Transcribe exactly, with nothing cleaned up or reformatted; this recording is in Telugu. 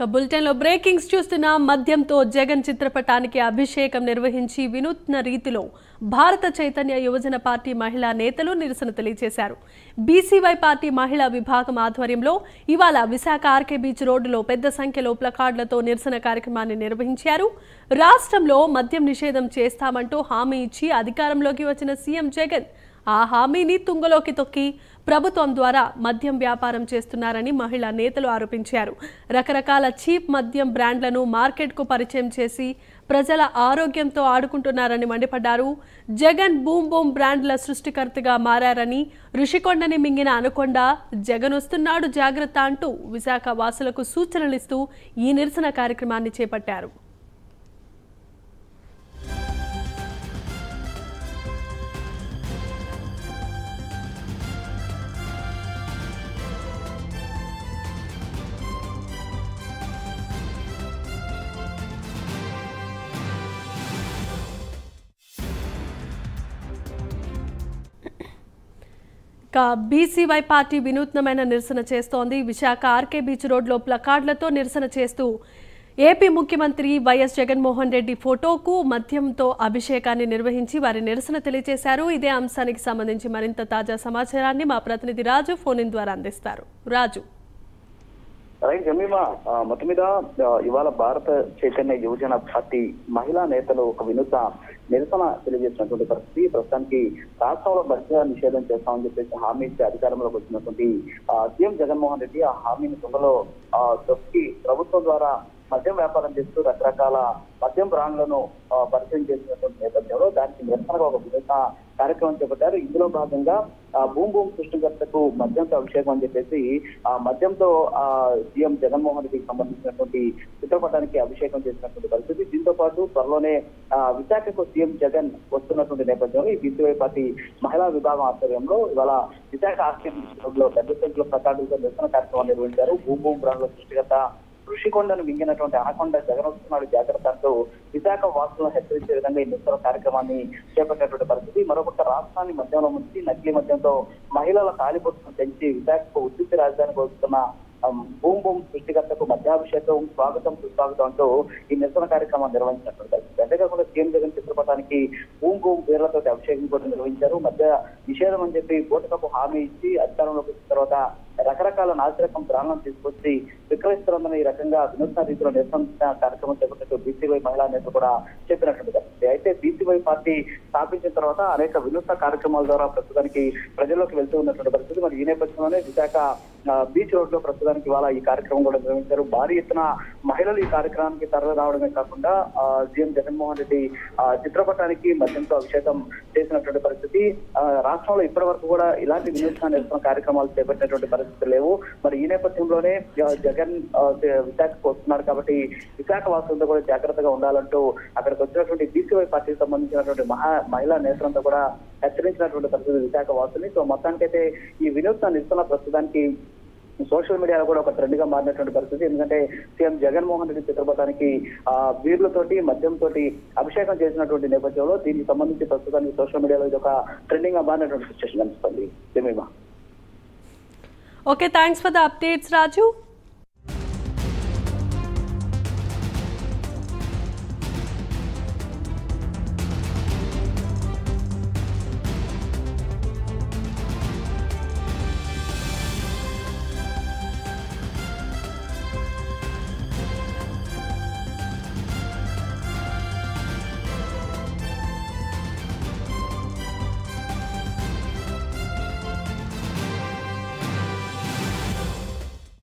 బులెటిన్ లో బ్రేకింగ్స్ చూస్తున్న మద్యంతో జగన్ చిత్రపటానికి అభిషేకం నిర్వహించి వినూత్న రీతిలో భారత చైతన్య యువజన పార్టీ మహిళా నేతలు నిరసన తెలియజేశారు. బీసీవై పార్టీ మహిళా విభాగం ఆధ్వర్యంలో ఇవాళ విశాఖ ఆర్కే బీచ్ రోడ్డులో పెద్ద సంఖ్యలో ప్లకార్డులతో నిరసన కార్యక్రమాన్ని నిర్వహించారు. రాష్ట్రంలో మద్యం నిషేధం చేస్తామంటూ హామీ ఇచ్చి అధికారంలోకి వచ్చిన సీఎం జగన్ ఆ హామీని తుంగలోకి తొక్కి ప్రభుత్వం ద్వారా మద్యం వ్యాపారం చేస్తున్నారని మహిళా నేతలు ఆరోపించారు. రకరకాల చీప్ మద్యం బ్రాండ్లను మార్కెట్కు పరిచయం చేసి ప్రజల ఆరోగ్యంతో ఆడుకుంటున్నారని మండిపడ్డారు. జగన్ బూమ్ బూమ్ బ్రాండ్ల సృష్టికర్తగా మారారని, ఋషికొండని మింగిన అనకొండ జగన్ వస్తున్నాడు జాగ్రత్త అంటూ విశాఖ వాసులకు సూచనలిస్తూ ఈ నిరసన కార్యక్రమాన్ని చేపట్టారు. బీసీవై పార్టీ వినూత్నమైన నిరసన చేస్తోంది. విశాఖ ఆర్కే బీచ్ రోడ్లో ప్లకార్డులతో నిరసన చేస్తూ ఏపీ ముఖ్యమంత్రి వైఎస్ జగన్మోహన్ రెడ్డి ఫోటోకు మద్యంతో అభిషేకాన్ని నిర్వహించి వారి నిరసన తెలియజేశారు. ఇదే అంశానికి సంబంధించి మరింత తాజా సమాచారాన్ని మా ప్రతినిధి రాజు ఫోన్ ఇన్ ద్వారా అందిస్తారు. రాజు, జమీమా, మొత్తం మీద ఇవాళ భారత చైతన్య యువజన పార్టీ మహిళా నేతలు ఒక వినూత్న నిరసన తెలియజేసినటువంటి పరిస్థితి. ప్రస్తుతానికి రాష్ట్రంలో మద్య నిషేధం చేస్తామని చెప్పేసి హామీ ఇచ్చి అధికారంలోకి వచ్చినటువంటి సీఎం జగన్మోహన్ రెడ్డి ఆ హామీని తుంగలో తొక్కి ప్రభుత్వం ద్వారా మద్యం వ్యాపారం చేస్తూ రకరకాల మద్యం బ్రాండ్లను పరిచయం చేసినటువంటి నేపథ్యంలో దానికి నిరసనగా ఒక వినూత్న కార్యక్రమం చేపట్టారు. ఇందులో భాగంగా ఆ భూమ్ భూమ్ సృష్టికర్తకు మద్యంతో అభిషేకం అని చెప్పేసి ఆ మద్యంతో ఆ సీఎం జగన్మోహన్ రెడ్డికి సంబంధించినటువంటి చిత్రపటానికి అభిషేకం చేసినటువంటి పరిస్థితి. దీంతో పాటు త్వరలోనే ఆ విశాఖకు సీఎం జగన్ వస్తున్నటువంటి నేపథ్యంలో ఈ బీసీవై పార్టీ మహిళా విభాగం ఆధ్వర్యంలో ఇవాళ విశాఖ ఆర్కే లో పెద్ద సంఖ్యలో ప్రకాడులతో నిరసన కార్యక్రమం నిర్వహించారు. భూమ్ భూమ్ బ్రాండ్ల సృష్టికర్త ఋషికొండను మింగినటువంటి అనకొండ జగన్ వస్తున్నాడు జాగ్రత్త అంటూ విశాఖ వాసులను హెచ్చరించే విధంగా ఈ నిరసన కార్యక్రమాన్ని చేపట్టినటువంటి పరిస్థితి. మరొకటి రాష్ట్రాన్ని మద్యంలో ముంచి నకిలీ మద్యంతో మహిళల తాలిబొట్టును పెంచి విశాఖకు ఉద్దిష్ట రాజధానికి వస్తున్న భూమ్ భూమ్ సృష్టికర్తకు మధ్యాభిషేకం స్వాగతం సుస్వాగతం అంటూ ఈ నిరసన కార్యక్రమాన్ని నిర్వహించినటువంటి పరిస్థితి. అంతేకాకుండా సీఎం జగన్ చిత్రపటానికి భూమ్ భూమ్ పేర్లతో అభిషేకం కూడా నిర్వహించారు. మధ్య నిషేధం అని చెప్పి కోటకపు హామీ ఇచ్చి అధికారంలోకి వచ్చిన తర్వాత రకరకాల నాసిరకం బ్రాండ్లను తీసుకొచ్చి విక్రయిస్తున్న ఈ రకంగా వినూత్న రీతిలో నిరసన కార్యక్రమం చేపట్టినట్టు బీసీవై మహిళా నేత కూడా చెప్పినటువంటి పరిస్థితి. అయితే బీసీవై పార్టీ స్థాపించిన తర్వాత అనేక వినూత్న కార్యక్రమాల ద్వారా ప్రస్తుతానికి ప్రజల్లోకి వెళ్తూ ఉన్నటువంటి పరిస్థితి. మరి ఈ నేపథ్యంలోనే విశాఖ బీచ్ రోడ్ లో ప్రస్తుతానికి ఇవాళ ఈ కార్యక్రమం కూడా నిర్వహించారు. భారీ ఎత్తున మహిళలు ఈ కార్యక్రమానికి తరలి రావడమే కాకుండా సీఎం జగన్మోహన్ రెడ్డి చిత్రపటానికి మద్యంతో అభిషేకం చేసినటువంటి పరిస్థితి. రాష్ట్రంలో ఇప్పటి వరకు కూడా ఇలాంటి వినూత్న నిరసన కార్యక్రమాలు చేపట్టినటువంటి పరిస్థితి లేవు. మరి ఈ నేపథ్యంలోనే జగన్ విశాఖకు వస్తున్నారు కాబట్టి విశాఖ వాసులతో కూడా జాగ్రత్తగా ఉండాలంటూ అక్కడికి వచ్చినటువంటి బీసీవై పార్టీకి సంబంధించినటువంటి మహా మహిళా నేతలంతా కూడా హెచ్చరించినటువంటి పరిస్థితి విశాఖ వాసుని. సో మొత్తానికైతే ఈ వినూత్న నిరసన ప్రస్తుతానికి సోషల్ మీడియాలో కూడా ఒక ట్రెండ్ గా మారినటువంటి పరిస్థితి. ఎందుకంటే సీఎం జగన్మోహన్ రెడ్డి చిత్రపటానికి ఆ బీర్లతోటి మద్యంతో అభిషేకం చేసినటువంటి నేపథ్యంలో దీనికి సంబంధించి ప్రస్తుతానికి సోషల్ మీడియాలో ఇది ఒక ట్రెండింగ్ గా మారినటువంటి సిచ్యువేషన్ అనిపిస్తుంది. Jemima. Okay, thanks for the updates Raju.